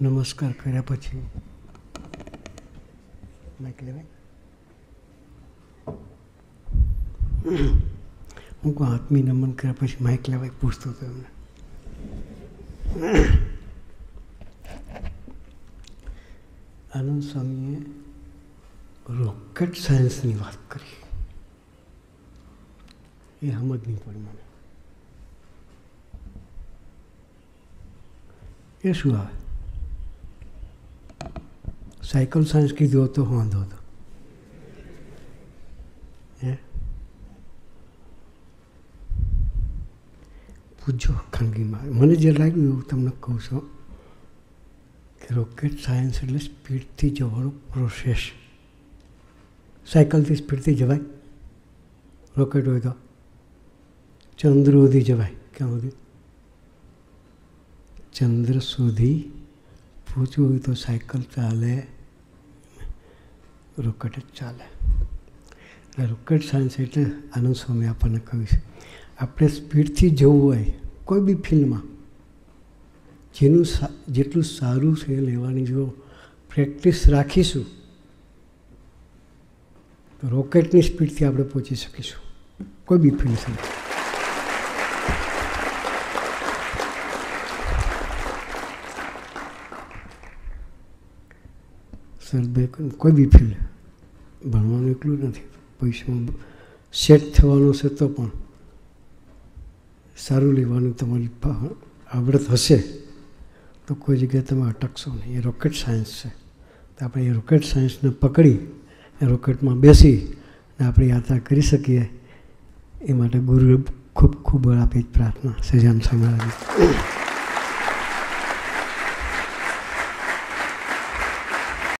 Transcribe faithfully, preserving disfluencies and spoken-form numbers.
નમસ્કાર કર્યા પછી માઇક લેવાય. હું કોઈ આત્મી નમન કર્યા પછી માઇક લેવાય પૂછતો હતો એમને. આનંદ સ્વામીએ રોકેટ સાયન્સની વાત કરી. એ સમજ નહીં પડી મને. એ શું આવે? સાયકલ સાયન્સ કીધું હતો વાંધો હતો. હે પૂછજો ખાનગીમાં. મને જે લાગ્યું એવું તમને કહું છું કે રોકેટ સાયન્સ એટલે સ્પીડથી જવાનો પ્રોસેસ. સાયકલથી સ્પીડથી જવાય? રોકેટ હોય તો ચંદ્ર સુધી જવાય. ક્યાં સુધી? ચંદ્ર સુધી પહોંચવું હોય તો સાયકલ ચાલે, રોકેટ જ ચાલે. એટલે રોકેટ સાયન્સ એટલે આનંદ સ્વામી આપણને કહ્યું છે આપણે સ્પીડથી જવું હોય કોઈ બી ફિલ્ડમાં જેનું જેટલું સારું છે એ લેવાની જો પ્રેક્ટિસ રાખીશું તો રોકેટની સ્પીડથી આપણે પહોંચી શકીશું કોઈ બી ફિલ્ડ સુધી. સરભાઈ કોઈ બી ફિલ્ડ ભણવાનું એટલું નથી, પૈસામાં સેટ થવાનું છે તો પણ સારું લેવાનું તમારી આવડત હશે તો કોઈ જગ્યાએ તમે અટકશો નહીં. એ રોકેટ સાયન્સ છે. તો આપણે એ રોકેટ સાયન્સને પકડી એ રોકેટમાં બેસી ને આપણે યાત્રા કરી શકીએ એ માટે ગુરુએ ખૂબ ખૂબ બળ આપી પ્રાર્થના સજાન સ્વામી.